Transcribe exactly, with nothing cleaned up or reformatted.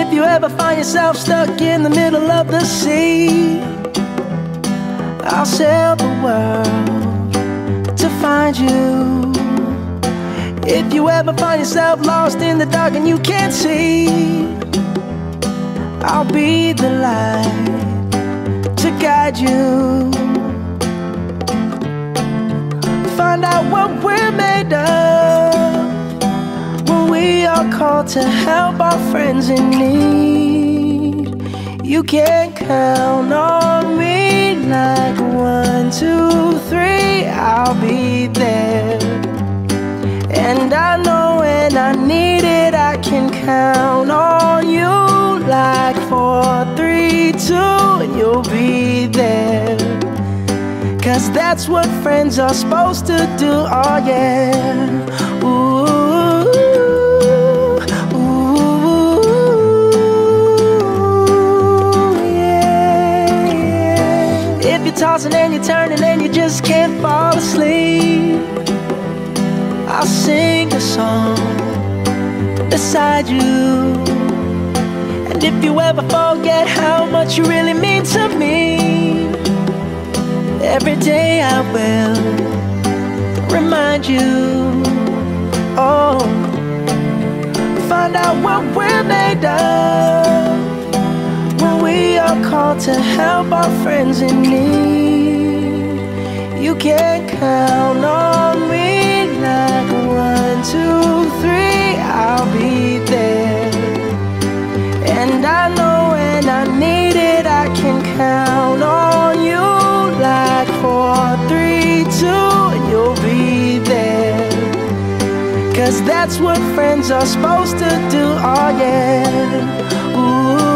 if you ever find yourself stuck in the middle of the sea, I'll sail the world to find you. If you ever find yourself lost in the dark and you can't see, I'll be the light to guide you. Find out what we're made of when we are called to help our friends in need. You can count on me like one, two, three, I'll be there. And I know when I need it, I can count on you like four, three, two, and you'll be there. Cause that's what friends are supposed to do, oh yeah. Ooh, ooh, yeah, yeah. If you're tossing and you're turning and you just can't fall asleep, I'll sing a song beside you. And if you ever forget how much you really mean to me, every day I will remind you. Oh, find out what we're made of when we are called to help our friends in need. You can count on me like one, two, three, I'll be there. And I know when I need it, I can count on you like four, three, two, and you'll be there. Cause that's what friends are supposed to do, oh yeah. Ooh.